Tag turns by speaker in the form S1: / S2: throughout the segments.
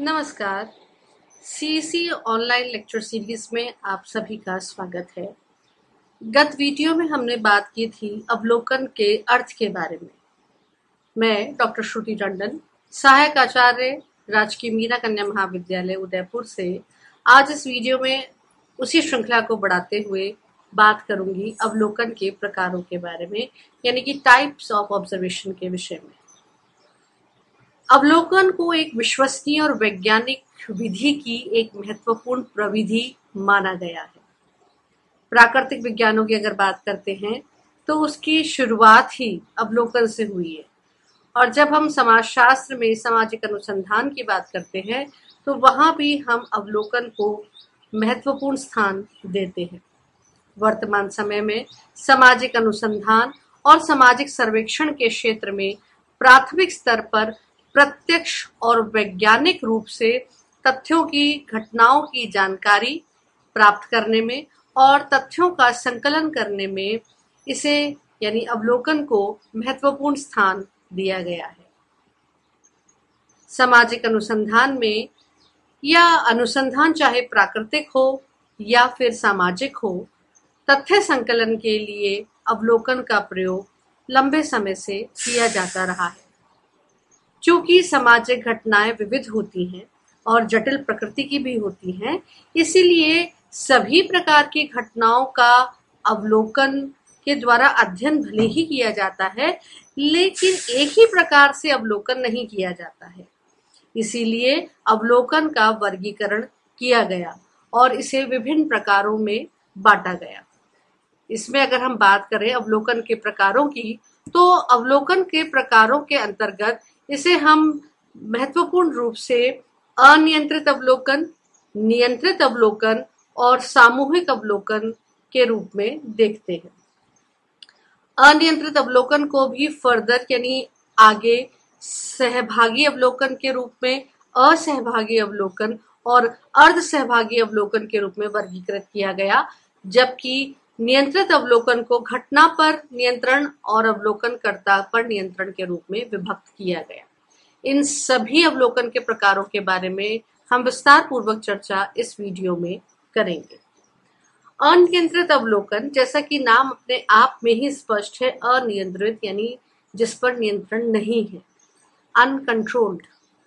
S1: नमस्कार। CEC online lecture series में आप सभी का स्वागत है। गत वीडियो में हमने बात की थी अवलोकन के अर्थ के बारे में। मैं डॉक्टर श्रुति टंडन, सहायक आचार्य, राजकीय मीरा कन्या महाविद्यालय उदयपुर से आज इस वीडियो में उसी श्रृंखला को बढ़ाते हुए बात करूंगी अवलोकन के प्रकारों के बारे में, यानी कि टाइप्स ऑफ ऑब्जर्वेशन के विषय में। अवलोकन को एक विश्वसनीय और वैज्ञानिक विधि की एक महत्वपूर्ण प्रविधि माना गया है। प्राकृतिक विज्ञानों की अगर बात करते हैं तो उसकी शुरुआत ही अवलोकन से हुई है, और जब हम समाजशास्त्र में सामाजिक अनुसंधान की बात करते हैं तो वहां भी हम अवलोकन को महत्वपूर्ण स्थान देते हैं। वर्तमान समय में सामाजिक अनुसंधान और सामाजिक सर्वेक्षण के क्षेत्र में प्राथमिक स्तर पर प्रत्यक्ष और वैज्ञानिक रूप से तथ्यों की, घटनाओं की जानकारी प्राप्त करने में और तथ्यों का संकलन करने में इसे यानी अवलोकन को महत्वपूर्ण स्थान दिया गया है। सामाजिक अनुसंधान में या अनुसंधान चाहे प्राकृतिक हो या फिर सामाजिक हो, तथ्य संकलन के लिए अवलोकन का प्रयोग लंबे समय से किया जाता रहा है। चूंकि सामाजिक घटनाएं विविध होती हैं और जटिल प्रकृति की भी होती हैं, इसीलिए सभी प्रकार की घटनाओं का अवलोकन के द्वारा अध्ययन भले ही किया जाता है, लेकिन एक ही प्रकार से अवलोकन नहीं किया जाता है। इसीलिए अवलोकन का वर्गीकरण किया गया और इसे विभिन्न प्रकारों में बांटा गया। इसमें अगर हम बात करें अवलोकन के प्रकारों की, तो अवलोकन के प्रकारों के अंतर्गत इसे हम महत्वपूर्ण रूप से अनियंत्रित अवलोकन, नियंत्रित अवलोकन और सामूहिक अवलोकन के रूप में देखते हैं। अनियंत्रित अवलोकन को भी फर्दर यानी आगे सहभागी अवलोकन के रूप में, असहभागी अवलोकन और अर्ध सहभागी अवलोकन के रूप में वर्गीकृत किया गया, जबकि नियंत्रित अवलोकन को घटना पर नियंत्रण और अवलोकनकर्ता पर नियंत्रण के रूप में विभक्त किया गया। इन सभी अवलोकन के प्रकारों के बारे में हम विस्तार पूर्वक चर्चा इस वीडियो में करेंगे। अनियंत्रित अवलोकन, जैसा कि नाम अपने आप में ही स्पष्ट है, अनियंत्रित यानी जिस पर नियंत्रण नहीं है, अनकंट्रोल्ड।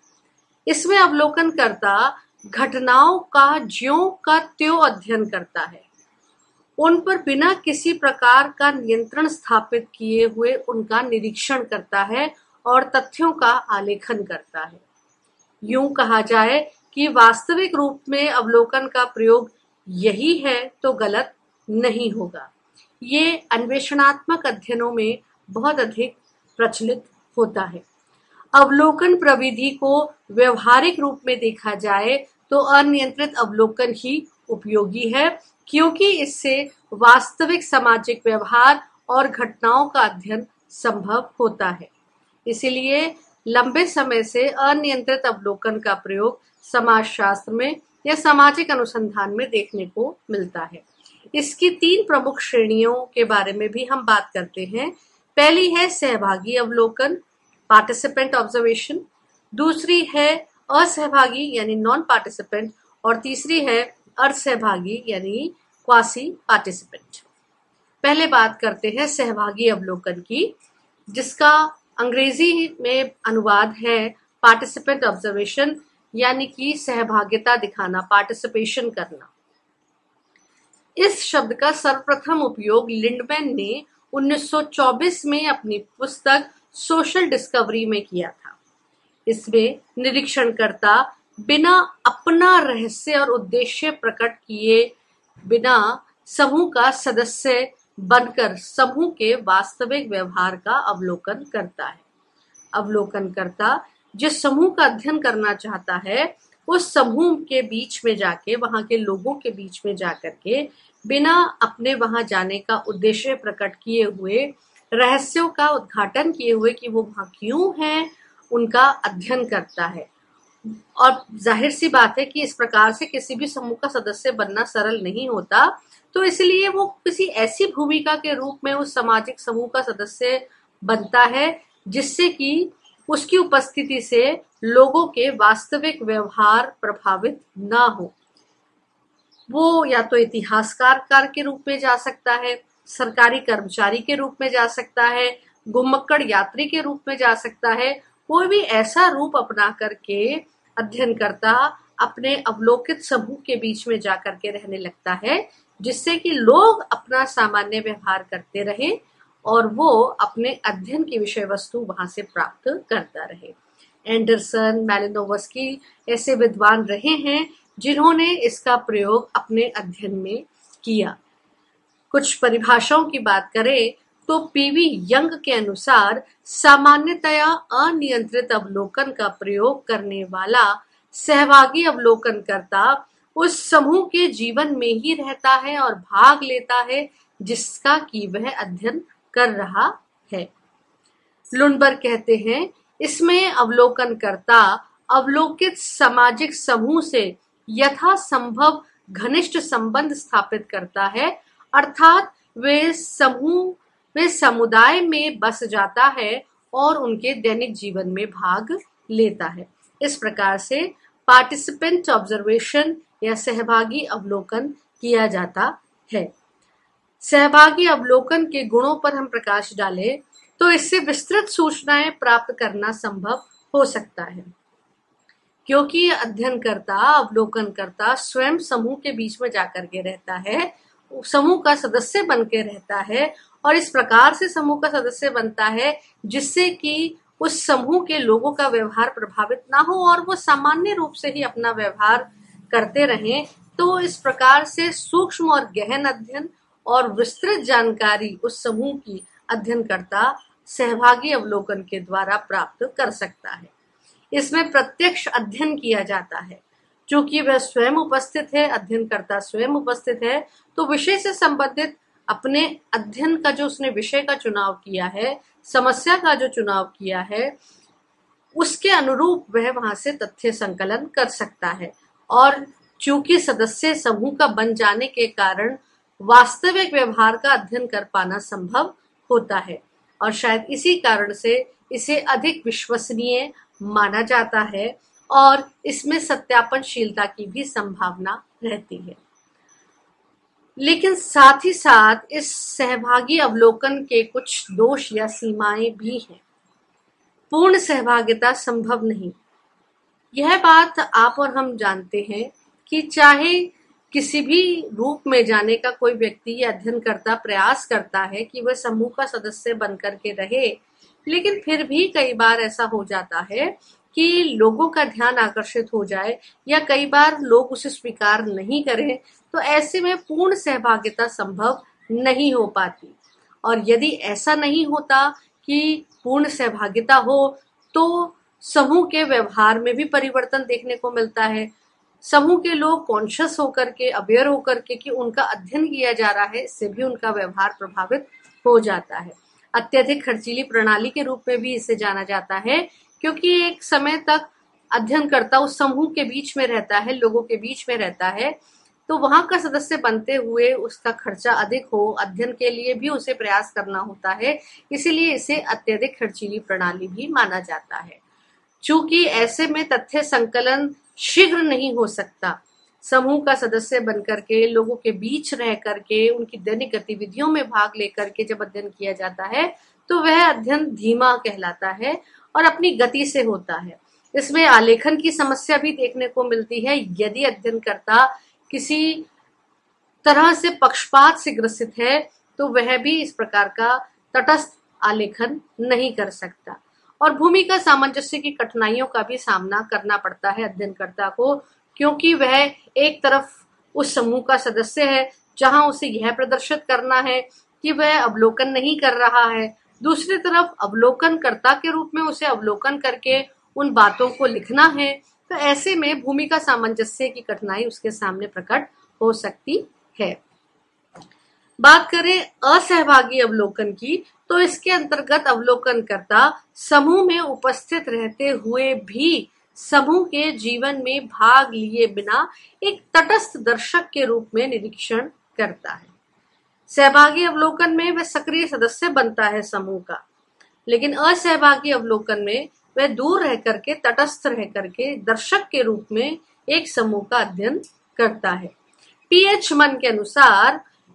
S1: इसमें अवलोकनकर्ता घटनाओं का ज्यों का त्यों अध्ययन करता है, उन पर बिना किसी प्रकार का नियंत्रण स्थापित किए हुए उनका निरीक्षण करता है और तथ्यों का आलेखन करता है। यूं कहा जाए कि वास्तविक रूप में अवलोकन का प्रयोग यही है तो गलत नहीं होगा। ये अन्वेषणात्मक अध्ययनों में बहुत अधिक प्रचलित होता है। अवलोकन प्रविधि को व्यवहारिक रूप में देखा जाए तो अनियंत्रित अवलोकन ही उपयोगी है, क्योंकि इससे वास्तविक सामाजिक व्यवहार और घटनाओं का अध्ययन संभव होता है। इसलिए लंबे समय से अनियंत्रित अवलोकन का प्रयोग समाजशास्त्र में या सामाजिक अनुसंधान में देखने को मिलता है। इसकी तीन प्रमुख श्रेणियों के बारे में भी हम बात करते हैं। पहली है सहभागी अवलोकन, पार्टिसिपेंट ऑब्जर्वेशन। दूसरी है असहभागी यानी नॉन पार्टिसिपेंट, और तीसरी है अर्धसहभागी यानी क्वासी पार्टिसिपेंट। पहले बात करते हैं सहभागी अवलोकन की, जिसका अंग्रेजी में अनुवाद है पार्टिसिपेंट ऑब्जर्वेशन, यानी कि सहभागिता दिखाना, पार्टिसिपेशन करना। इस शब्द का सर्वप्रथम उपयोग लिंडमैन ने 1924 में अपनी पुस्तक सोशल डिस्कवरी में किया था। इसमें निरीक्षणकर्ता बिना अपना रहस्य और उद्देश्य प्रकट किए बिना समूह का सदस्य बनकर समूह के वास्तविक व्यवहार का अवलोकन करता है। अवलोकनकर्ता जिस समूह का अध्ययन करना चाहता है, उस समूह के बीच में जाके, वहां के लोगों के बीच में जाकर के बिना अपने वहां जाने का उद्देश्य प्रकट किए हुए, रहस्यों का उद्घाटन किए हुए कि वो वहां क्यों है, उनका अध्ययन करता है। और जाहिर सी बात है कि इस प्रकार से किसी भी समूह का सदस्य बनना सरल नहीं होता, तो इसलिए वो किसी ऐसी भूमिका के रूप में उस सामाजिक समूह का सदस्य बनता है जिससे कि उसकी उपस्थिति से लोगों के वास्तविक व्यवहार प्रभावित ना हो। वो या तो इतिहासकार के रूप में जा सकता है, सरकारी कर्मचारी के रूप में जा सकता है, घुमक्कड़ यात्री के रूप में जा सकता है। कोई भी ऐसा रूप अपना करके अध्ययनकर्ता अपने अवलोकित समूह के बीच में जाकर के रहने लगता है, जिससे कि लोग अपना सामान्य व्यवहार करते रहे और वो अपने अध्ययन की विषय वस्तु वहां से प्राप्त करता रहे। एंडरसन, मैलिनोवस्की ऐसे विद्वान रहे हैं जिन्होंने इसका प्रयोग अपने अध्ययन में किया। कुछ परिभाषाओं की बात करें तो पीवी यंग के अनुसार सामान्यतया अनियंत्रित अवलोकन का प्रयोग करने वाला सहभागी अवलोकनकर्ता उस समूह के जीवन में ही रहता है और भाग लेता है जिसका कि वह अध्ययन कर रहा है। लुनबर्ग कहते हैं, इसमें अवलोकनकर्ता अवलोकित सामाजिक समूह से यथासंभव घनिष्ठ संबंध स्थापित करता है, अर्थात वे समुदाय में बस जाता है और उनके दैनिक जीवन में भाग लेता है। इस प्रकार से पार्टिसिपेंट ऑब्जर्वेशन या सहभागी अवलोकन किया जाता है। सहभागी अवलोकन के गुणों पर हम प्रकाश डालें तो इससे विस्तृत सूचनाएं प्राप्त करना संभव हो सकता है, क्योंकि अध्ययनकर्ता अवलोकनकर्ता स्वयं समूह के बीच में जाकर के रहता है, समूह का सदस्य बन के रहता है और इस प्रकार से समूह का सदस्य बनता है जिससे कि उस समूह के लोगों का व्यवहार प्रभावित ना हो और वो सामान्य रूप से ही अपना व्यवहार करते रहें। तो इस प्रकार से सूक्ष्म और गहन अध्ययन और विस्तृत जानकारी उस समूह की अध्ययनकर्ता सहभागी अवलोकन के द्वारा प्राप्त कर सकता है। इसमें प्रत्यक्ष अध्ययन किया जाता है, चूंकि वह स्वयं उपस्थित है, अध्ययनकर्ता स्वयं उपस्थित है, तो विषय से संबंधित अपने अध्ययन का जो उसने विषय का चुनाव किया है, समस्या का जो चुनाव किया है, उसके अनुरूप वह वहां से तथ्य संकलन कर सकता है। और चूंकि सदस्य समूह का बन जाने के कारण वास्तविक व्यवहार का अध्ययन कर पाना संभव होता है और शायद इसी कारण से इसे अधिक विश्वसनीय माना जाता है और इसमें सत्यापनशीलता की भी संभावना रहती है। लेकिन साथ ही साथ इस सहभागी अवलोकन के कुछ दोष या सीमाएं भी हैं। पूर्ण सहभागिता संभव नहीं। यह बात आप और हम जानते हैं कि चाहे किसी भी रूप में जाने का कोई व्यक्ति या अध्ययनकर्ता प्रयास करता है कि वह समूह का सदस्य बनकर के रहे, लेकिन फिर भी कई बार ऐसा हो जाता है कि लोगों का ध्यान आकर्षित हो जाए या कई बार लोग उसे स्वीकार नहीं करें, तो ऐसे में पूर्ण सहभागिता संभव नहीं हो पाती। और यदि ऐसा नहीं होता कि पूर्ण सहभागिता हो तो समूह के व्यवहार में भी परिवर्तन देखने को मिलता है। समूह के लोग कॉन्शियस होकर के, अवेयर होकर के कि उनका अध्ययन किया जा रहा है, इससे भी उनका व्यवहार प्रभावित हो जाता है। अत्यधिक खर्चीली प्रणाली के रूप में भी इसे जाना जाता है, क्योंकि एक समय तक अध्ययनकर्ता उस समूह के बीच में रहता है, लोगों के बीच में रहता है, तो वहां का सदस्य बनते हुए उसका खर्चा अधिक हो, अध्ययन के लिए भी उसे प्रयास करना होता है, इसीलिए इसे अत्यधिक खर्चीली प्रणाली भी माना जाता है। चूंकि ऐसे में तथ्य संकलन शीघ्र नहीं हो सकता, समूह का सदस्य बनकर के, लोगों के बीच रह करके, उनकी दैनिक गतिविधियों में भाग लेकर के जब अध्ययन किया जाता है तो वह अध्ययन धीमा कहलाता है और अपनी गति से होता है। इसमें आलेखन की समस्या भी देखने को मिलती है। यदि अध्ययनकर्ता किसी तरह से पक्षपात से ग्रसित है तो वह भी इस प्रकार का तटस्थ आलेखन नहीं कर सकता और भूमिका सामंजस्य की कठिनाइयों का भी सामना करना पड़ता है अध्ययनकर्ता को, क्योंकि वह एक तरफ उस समूह का सदस्य है जहां उसे यह प्रदर्शित करना है कि वह अवलोकन नहीं कर रहा है, दूसरी तरफ अवलोकनकर्ता के रूप में उसे अवलोकन करके उन बातों को लिखना है। तो ऐसे में भूमिका सामंजस्य की कठिनाई उसके सामने प्रकट हो सकती है। बात करें असहभागी अवलोकन की, तो इसके अंतर्गत अवलोकनकर्ता समूह में उपस्थित रहते हुए भी समूह के जीवन में भाग लिए बिना एक तटस्थ दर्शक के रूप में निरीक्षण करता है। सहभागी अवलोकन में वह सक्रिय सदस्य बनता है समूह का, लेकिन असहभागी अवलोकन में
S2: वह दूर रह करके, तटस्थ रह करके दर्शक के रूप में एक समूह का अध्ययन करता है। पीएच मन के अनुसार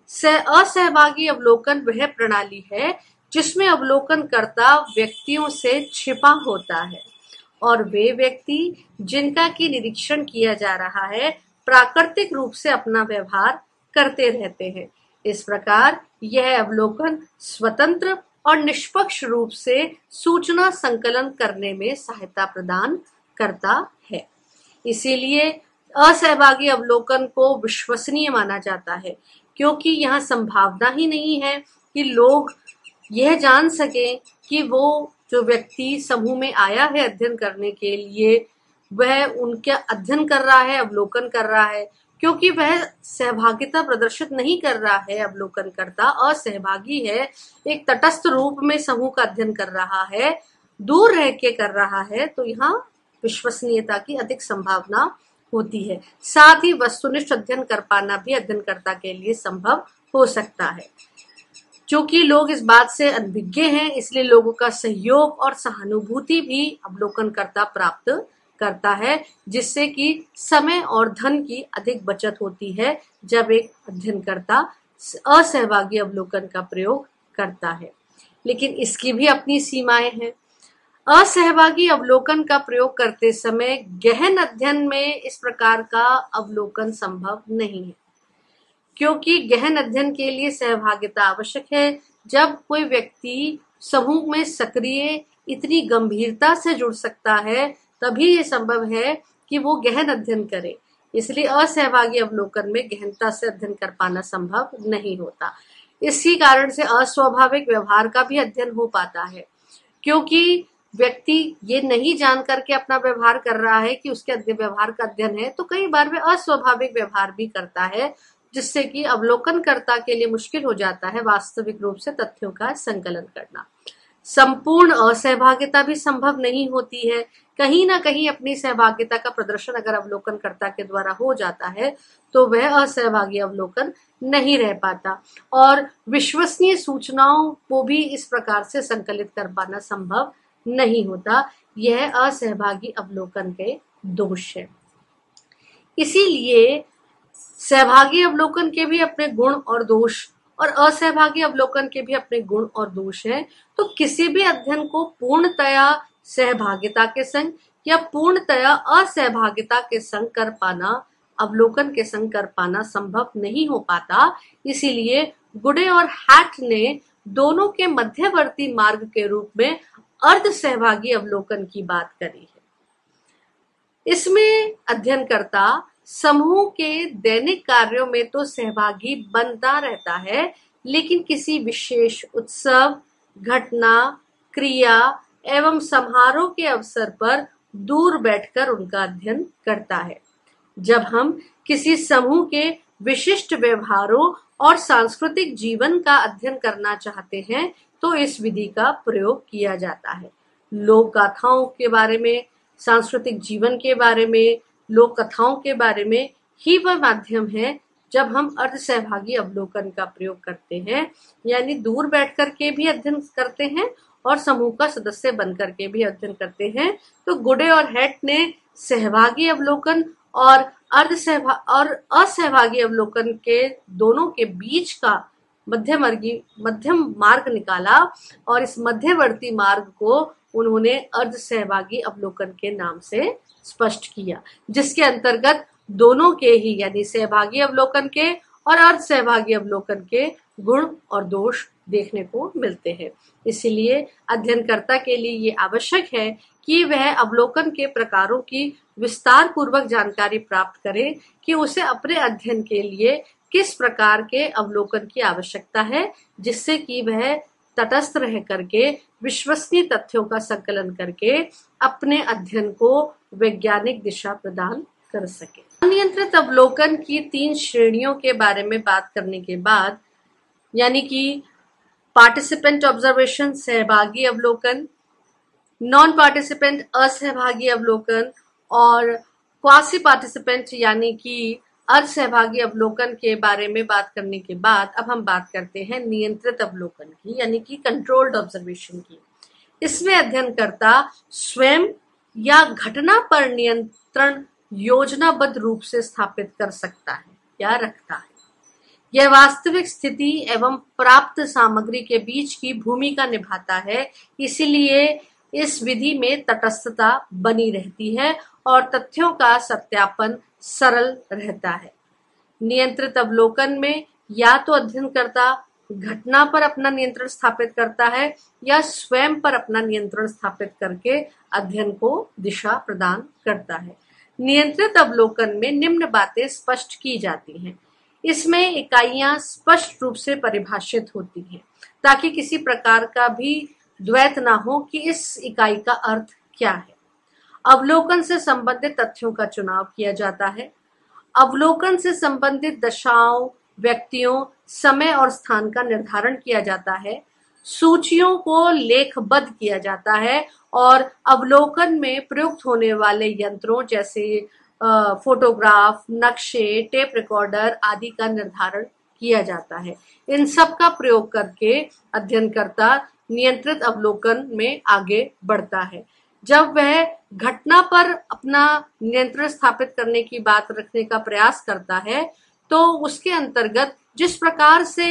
S2: असहभागी अवलोकन वह प्रणाली है जिसमें अवलोकनकर्ता व्यक्तियों से छिपा होता है और वे व्यक्ति जिनका की निरीक्षण किया जा रहा है प्राकृतिक रूप से अपना व्यवहार करते रहते हैं। इस प्रकार यह अवलोकन स्वतंत्र और निष्पक्ष रूप से सूचना संकलन करने में सहायता प्रदान करता है। इसीलिए असहभागी अवलोकन को विश्वसनीय माना जाता है, क्योंकि यहाँ संभावना ही नहीं है कि लोग यह जान सके कि वो जो व्यक्ति समूह में आया है अध्ययन करने के लिए, वह उनका अध्ययन कर रहा है, अवलोकन कर रहा है, क्योंकि वह सहभागिता प्रदर्शित नहीं कर रहा है। अवलोकनकर्ता असहभागी है, एक तटस्थ रूप में समूह का अध्ययन कर रहा है, दूर रह के कर रहा है, तो यहाँ विश्वसनीयता की अधिक संभावना होती है। साथ ही वस्तुनिष्ठ अध्ययन कर पाना भी अध्ययनकर्ता के लिए संभव हो सकता है। क्योंकि लोग इस बात से अनभिज्ञ हैं, इसलिए लोगों का सहयोग और सहानुभूति भी अवलोकनकर्ता प्राप्त करता है, जिससे कि समय और धन की अधिक बचत होती है जब एक अध्ययनकर्ता असहभागी अवलोकन का प्रयोग करता है। लेकिन इसकी भी अपनी सीमाएं हैं। असहभागी अवलोकन का प्रयोग करते समय गहन अध्ययन में इस प्रकार का अवलोकन संभव नहीं है, क्योंकि गहन अध्ययन के लिए सहभागिता आवश्यक है। जब कोई व्यक्ति समूह में सक्रिय इतनी गंभीरता से जुड़ सकता है, तभी ये संभव है कि वो गहन अध्ययन करे। इसलिए असहभागी अवलोकन में गहनता से अध्ययन कर पाना संभव नहीं होता। इसी कारण से अस्वाभाविक व्यवहार का भी अध्ययन हो पाता है, क्योंकि व्यक्ति ये नहीं जान करके अपना व्यवहार कर रहा है कि उसके व्यवहार का अध्ययन है, तो कई बार वह अस्वाभाविक व्यवहार भी करता है, जिससे कि अवलोकनकर्ता के लिए मुश्किल हो जाता है वास्तविक रूप से तथ्यों का संकलन करना। संपूर्ण असहभागिता भी संभव नहीं होती है। कहीं ना कहीं अपनी सहभागिता का प्रदर्शन अगर अवलोकनकर्ता के द्वारा हो जाता है, तो वह असहभागी अवलोकन नहीं रह पाता और विश्वसनीय सूचनाओं को भी इस प्रकार से संकलित कर पाना संभव नहीं होता। यह असहभागी अवलोकन के दोष है। इसीलिए सहभागी अवलोकन के भी अपने गुण और दोष और असहभागी अवलोकन के भी अपने गुण और दोष हैं। तो किसी भी अध्ययन को पूर्णतया सहभागिता के संग या पूर्णतया असहभागिता के संग कर पाना, अवलोकन के संग कर पाना संभव नहीं हो पाता। इसीलिए गुडे और हैट ने दोनों के मध्यवर्ती मार्ग के रूप में अर्ध सहभागी अवलोकन की बात करी है। इसमें अध्ययनकर्ता समूह के दैनिक कार्यों में तो सहभागी बनता रहता है, लेकिन किसी विशेष उत्सव, घटना, क्रिया एवं समारोह के अवसर पर दूर बैठकर उनका अध्ययन करता है। जब हम किसी समूह के विशिष्ट व्यवहारों और सांस्कृतिक जीवन का अध्ययन करना चाहते हैं, तो इस विधि का प्रयोग किया जाता है। लोक गाथाओं के बारे में, सांस्कृतिक जीवन के बारे में, लोक कथाओं के बारे में ही वह माध्यम है जब हम अर्ध सहभागी अवलोकन का प्रयोग करते हैं, यानी दूर बैठ करके भी अध्ययन करते हैं और समूह का सदस्य बनकर के भी अध्ययन करते हैं। तो गुडे और हैट ने सहभागी अवलोकन और असहभागी अवलोकन के दोनों के बीच का मध्यम मार्ग निकाला और इस मध्यवर्ती मार्ग को उन्होंने अर्ध सहभागी अवलोकन के नाम से स्पष्ट किया, जिसके अंतर्गत दोनों के ही यानी सहभागी अवलोकन के और अर्ध सहभागी अवलोकन के गुण और दोष देखने को मिलते हैं। इसलिए अध्ययनकर्ता के लिए ये आवश्यक है कि वह अवलोकन के प्रकारों की विस्तार पूर्वक जानकारी प्राप्त करे कि उसे अपने अध्ययन के लिए किस प्रकार के अवलोकन की आवश्यकता है, जिससे कि वह तटस्थ रह करके विश्वसनीय तथ्यों का संकलन करके अपने अध्ययन को वैज्ञानिक दिशा प्रदान कर सके। अनियंत्रित अवलोकन की 3 श्रेणियों के बारे में बात करने के बाद, यानी कि पार्टिसिपेंट ऑब्जर्वेशन सहभागी अवलोकन, नॉन पार्टिसिपेंट असहभागी अवलोकन और क्वासी पार्टिसिपेंट यानी कि असहभागी अवलोकन के बारे में बात करने के बाद अब हम बात करते हैं नियंत्रित अवलोकन की, यानी कि कंट्रोल्ड ऑब्जर्वेशन की। इसमें अध्ययनकर्ता स्वयं या घटना पर नियंत्रण योजनाबद्ध रूप से स्थापित कर सकता है या रखता है। यह वास्तविक स्थिति एवं प्राप्त सामग्री के बीच की भूमिका निभाता है, इसीलिए इस विधि में तटस्थता बनी रहती है और तथ्यों का सत्यापन सरल रहता है। नियंत्रित अवलोकन में या तो अध्ययनकर्ता घटना पर अपना नियंत्रण स्थापित करता है या स्वयं पर अपना नियंत्रण स्थापित करके अध्ययन को दिशा प्रदान करता है। नियंत्रित अवलोकन में निम्न बातें स्पष्ट की जाती हैं। इसमें इकाइयां स्पष्ट रूप से परिभाषित होती हैं ताकि किसी प्रकार का भी द्वैत ना हो कि इस इकाई का अर्थ क्या है। अवलोकन से संबंधित तथ्यों का चुनाव किया जाता है। अवलोकन से संबंधित दशाओं, व्यक्तियों, समय और स्थान का निर्धारण किया जाता है। सूचियों को लेखबद्ध किया जाता है और अवलोकन में प्रयुक्त होने वाले यंत्रों जैसे फोटोग्राफ, नक्शे, टेप रिकॉर्डर आदि का निर्धारण किया जाता है। इन सब का प्रयोग करके अध्ययनकर्ता नियंत्रित अवलोकन में आगे बढ़ता है। जब वह घटना पर अपना नियंत्रण स्थापित करने की बात रखने का प्रयास करता है तो उसके अंतर्गत जिस प्रकार से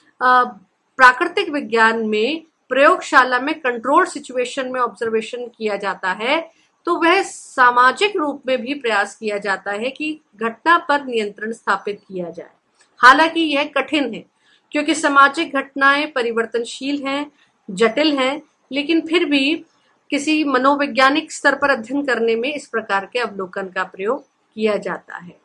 S2: प्राकृतिक विज्ञान में प्रयोगशाला में कंट्रोल सिचुएशन में ऑब्जर्वेशन किया जाता है, तो वह सामाजिक रूप में भी प्रयास किया जाता है कि घटना पर नियंत्रण स्थापित किया जाए। हालांकि यह कठिन है क्योंकि सामाजिक घटनाएं परिवर्तनशील हैं, जटिल हैं, लेकिन फिर भी किसी मनोवैज्ञानिक स्तर पर अध्ययन करने में इस प्रकार के अवलोकन का प्रयोग किया जाता है।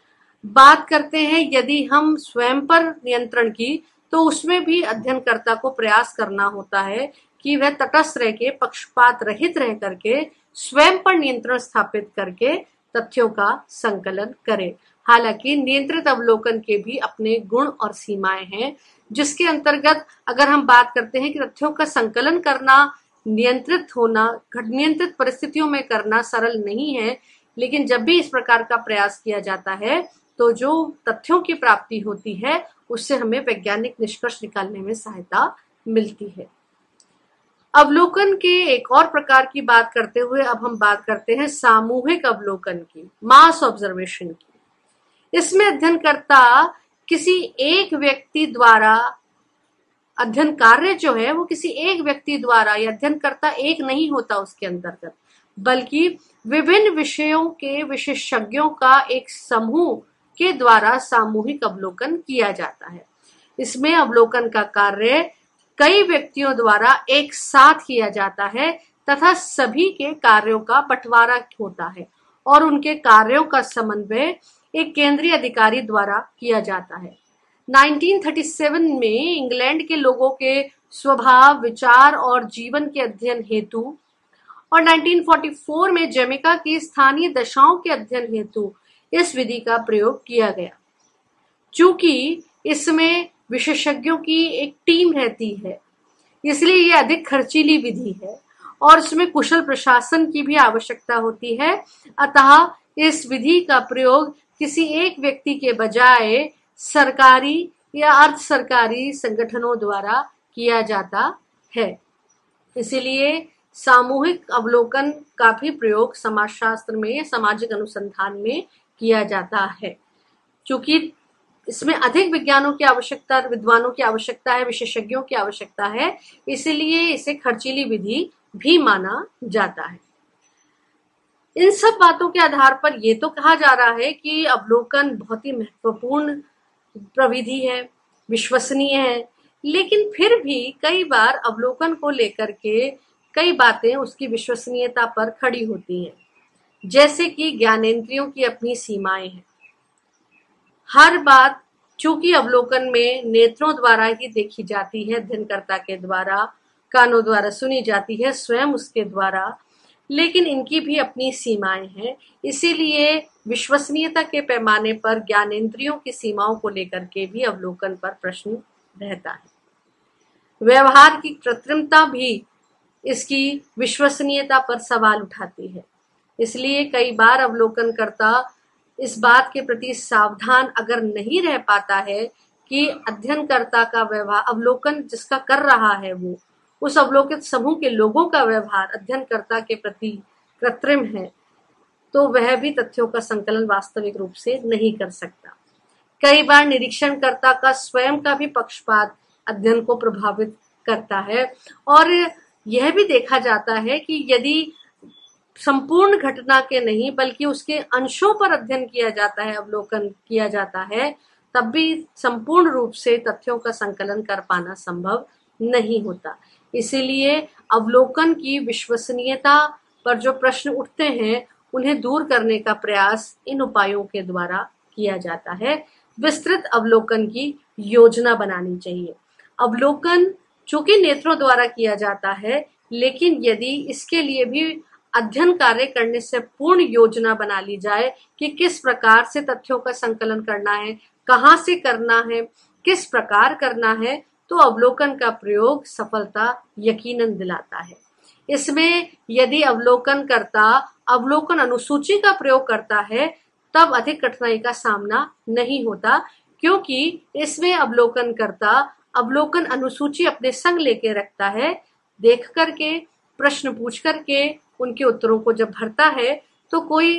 S2: बात करते हैं यदि हम स्वयं पर नियंत्रण की, तो उसमें भी अध्ययनकर्ता को प्रयास करना होता है कि वह तटस्थ रह के, पक्षपात रहित रह करके स्वयं पर नियंत्रण स्थापित करके तथ्यों का संकलन करे। हालांकि नियंत्रित अवलोकन के भी अपने गुण और सीमाएं हैं, जिसके अंतर्गत अगर हम बात करते हैं कि तथ्यों का संकलन करना, नियंत्रित परिस्थितियों में करना सरल नहीं है, लेकिन जब भी इस प्रकार का प्रयास किया जाता है तो जो तथ्यों की प्राप्ति होती है उससे हमें वैज्ञानिक निष्कर्ष निकालने में सहायता मिलती है। अवलोकन के एक और प्रकार की बात करते हुए अब हम बात करते हैं सामूहिक अवलोकन की, मास ऑब्जर्वेशन की। इसमें अध्ययनकर्ता किसी एक व्यक्ति द्वारा अध्ययन कार्य जो है वो किसी एक व्यक्ति द्वारा, या अध्ययनकर्ता एक नहीं होता उसके अंतर्गत, बल्कि विभिन्न विषयों के विशेषज्ञों का एक समूह के द्वारा सामूहिक अवलोकन किया जाता है। इसमें अवलोकन का कार्य कई व्यक्तियों द्वारा एक साथ किया जाता है तथा सभी के कार्यों का बंटवारा होता है और उनके कार्यों का समन्वय एक केंद्रीय अधिकारी द्वारा किया जाता है। 1937 में इंग्लैंड के लोगों के स्वभाव, विचार और जीवन के अध्ययन हेतु और 1944 में जमैका की स्थानीय दशाओं के अध्ययन हेतु इस विधि का प्रयोग किया गया। चूंकि इसमें विशेषज्ञों की एक टीम रहती है, इसलिए यह अधिक खर्चीली विधि है और इसमें कुशल प्रशासन की भी आवश्यकता होती है। अतः इस विधि का प्रयोग किसी एक व्यक्ति के बजाय सरकारी या अर्ध सरकारी संगठनों द्वारा किया जाता है। इसलिए सामूहिक अवलोकन का भी प्रयोग समाजशास्त्र में, सामाजिक अनुसंधान में किया जाता है। चूंकि इसमें अधिक विज्ञानों की आवश्यकता, विद्वानों की आवश्यकता है, विशेषज्ञों की आवश्यकता है, इसलिए इसे खर्चीली विधि भी माना जाता है। इन सब बातों के आधार पर यह तो कहा जा रहा है कि अवलोकन बहुत ही महत्वपूर्ण प्रविधि है, विश्वसनीय है, लेकिन फिर भी कई बार अवलोकन को लेकर के कई बातें उसकी विश्वसनीयता पर खड़ी होती हैं, जैसे कि ज्ञानेंद्रियों की अपनी सीमाएं हैं। हर बात चूंकि अवलोकन में नेत्रों द्वारा ही देखी जाती है, अध्ययनकर्ता के द्वारा, कानों द्वारा सुनी जाती है, स्वयं उसके द्वारा, लेकिन इनकी भी अपनी सीमाएं हैं। इसीलिए विश्वसनीयता के पैमाने पर ज्ञानेंद्रियों की सीमाओं को लेकर के भी अवलोकन पर प्रश्न रहता है। व्यवहार की कृत्रिमता भी इसकी विश्वसनीयता पर सवाल उठाती है। इसलिए कई बार अवलोकनकर्ता इस बात के प्रति सावधान अगर नहीं रह पाता है कि अध्ययनकर्ता का व्यवहार, अवलोकन जिसका कर रहा है
S1: उस अवलोकित समूह के लोगों का व्यवहार अध्ययनकर्ता के प्रति कृत्रिम है, तो वह भी तथ्यों का संकलन वास्तविक रूप से नहीं कर सकता। कई बार निरीक्षणकर्ता का स्वयं का भी पक्षपात अध्ययन को प्रभावित करता है, और यह भी देखा जाता है कि यदि संपूर्ण घटना के नहीं बल्कि उसके अंशों पर अध्ययन किया जाता है, अवलोकन किया जाता है, तब भी संपूर्ण रूप से तथ्यों का संकलन कर पाना संभव नहीं होता। इसीलिए अवलोकन की विश्वसनीयता पर जो प्रश्न उठते हैं उन्हें दूर करने का प्रयास इन उपायों के द्वारा किया जाता है। विस्तृत अवलोकन की योजना बनानी चाहिए। अवलोकन चूंकि नेत्रों द्वारा किया जाता है, लेकिन यदि इसके लिए भी अध्ययन कार्य करने से पूर्ण योजना बना ली जाए कि किस प्रकार से तथ्यों का संकलन करना है, कहाँ से करना है, किस प्रकार करना है, तो अवलोकन का प्रयोग सफलता यकीनन दिलाता है। इसमें यदि अवलोकनकर्ता अवलोकन अनुसूची का प्रयोग करता है तब अधिक कठिनाई का सामना नहीं होता, क्योंकि इसमें अवलोकनकर्ता अवलोकन अनुसूची अपने संग लेके रखता है। देख करके, प्रश्न पूछ करके उनके उत्तरों को जब भरता है तो कोई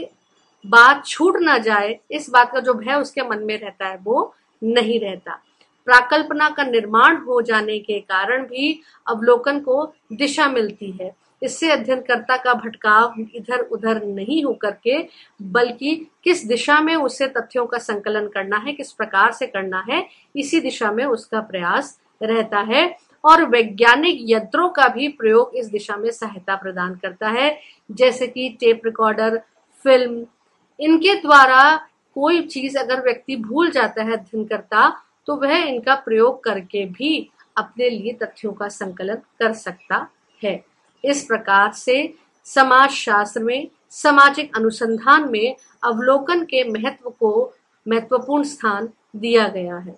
S1: बात छूट ना जाए, इस बात का जो भय उसके मन में रहता है वो नहीं रहता। प्राकल्पना का निर्माण हो जाने के कारण भी अवलोकन को दिशा मिलती है। इससे अध्ययनकर्ता का भटकाव इधर उधर नहीं होकर के, बल्कि किस दिशा में उसे तथ्यों का संकलन करना है, किस प्रकार से करना है, इसी दिशा में उसका प्रयास रहता है। और वैज्ञानिक यंत्रों का भी प्रयोग इस दिशा में सहायता प्रदान करता है, जैसे कि टेप रिकॉर्डर, फिल्म। इनके द्वारा कोई चीज अगर व्यक्ति भूल जाता है अध्ययनकर्ता, तो वह इनका प्रयोग करके भी अपने लिए तथ्यों का संकलन कर सकता है। इस प्रकार से समाजशास्त्र में, सामाजिक अनुसंधान में अवलोकन के महत्व को महत्वपूर्ण स्थान दिया गया है।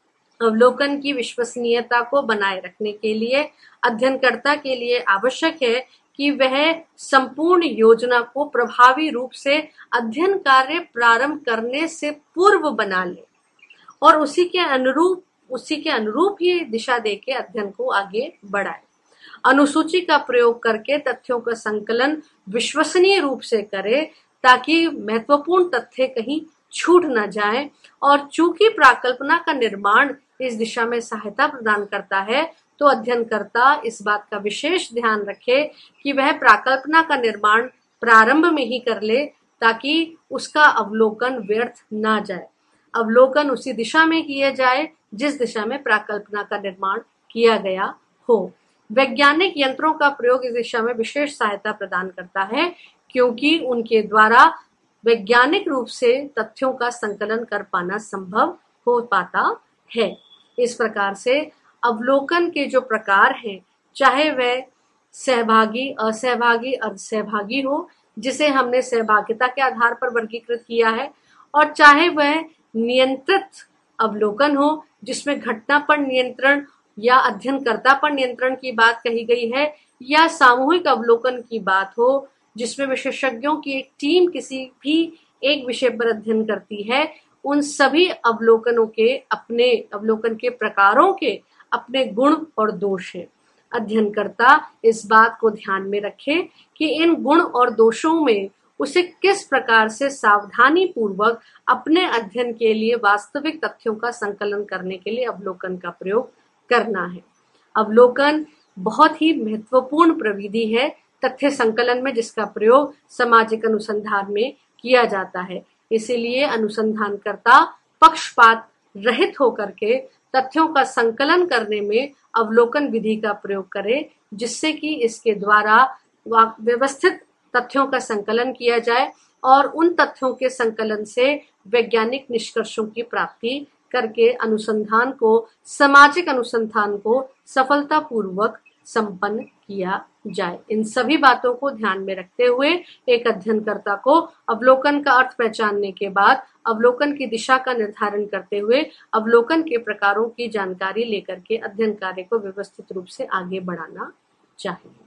S1: अवलोकन की विश्वसनीयता को बनाए रखने के लिए अध्ययनकर्ता के लिए आवश्यक है कि वह संपूर्ण योजना को प्रभावी रूप से अध्ययन कार्य प्रारंभ करने से पूर्व बना ले और उसी के अनुरूप ही दिशा देके अध्ययन को आगे बढ़ाए। अनुसूची का प्रयोग करके तथ्यों का संकलन विश्वसनीय रूप से करे, ताकि महत्वपूर्ण तथ्य कहीं छूट न जाए। और चूंकि प्राकल्पना का निर्माण इस दिशा में सहायता प्रदान करता है, तो अध्ययनकर्ता इस बात का विशेष ध्यान रखे कि वह प्राकल्पना का निर्माण प्रारंभ में ही कर ले, ताकि उसका अवलोकन व्यर्थ ना जाए। अवलोकन उसी दिशा में किया जाए जिस दिशा में प्राकल्पना का निर्माण किया गया हो। वैज्ञानिक यंत्रों का प्रयोग इस दिशा में विशेष सहायता प्रदान करता है, क्योंकि उनके द्वारा वैज्ञानिक रूप से तथ्यों का संकलन कर पाना संभव हो पाता है। इस प्रकार से अवलोकन के जो प्रकार हैं, चाहे वह सहभागी, असहभागी, अर्धसहभागी हो, जिसे हमने सहभागिता के आधार पर वर्गीकृत किया है, और चाहे वह नियंत्रित अवलोकन हो, जिसमें घटना पर नियंत्रण या अध्ययनकर्ता पर नियंत्रण की बात कही गई है, या सामूहिक अवलोकन की बात हो, जिसमें विशेषज्ञों की एक टीम किसी भी एक विषय पर अध्ययन करती है। उन सभी अवलोकनों के अपने अवलोकन के प्रकारों के अपने गुण और दोष हैं। अध्ययनकर्ता इस बात को ध्यान में रखे कि इन गुण और दोषों में उसे किस प्रकार से सावधानी पूर्वक अपने अध्ययन के लिए वास्तविक तथ्यों का संकलन करने के लिए अवलोकन का प्रयोग करना है। अवलोकन बहुत ही महत्वपूर्ण प्रविधि है तथ्य संकलन में, जिसका प्रयोग सामाजिक अनुसंधान में किया जाता है। इसीलिए अनुसंधानकर्ता पक्षपात रहित होकर के तथ्यों का संकलन करने में अवलोकन विधि का प्रयोग करे, जिससे कि इसके द्वारा व्यवस्थित तथ्यों का संकलन किया जाए और उन तथ्यों के संकलन से वैज्ञानिक निष्कर्षों की प्राप्ति करके अनुसंधान को, सामाजिक अनुसंधान को सफलतापूर्वक संपन्न किया जाए। इन सभी बातों को ध्यान में रखते हुए एक अध्ययनकर्ता को अवलोकन का अर्थ पहचानने के बाद अवलोकन की दिशा का निर्धारण करते हुए अवलोकन के प्रकारों की जानकारी लेकर के अध्ययन कार्य को व्यवस्थित रूप से आगे बढ़ाना चाहिए।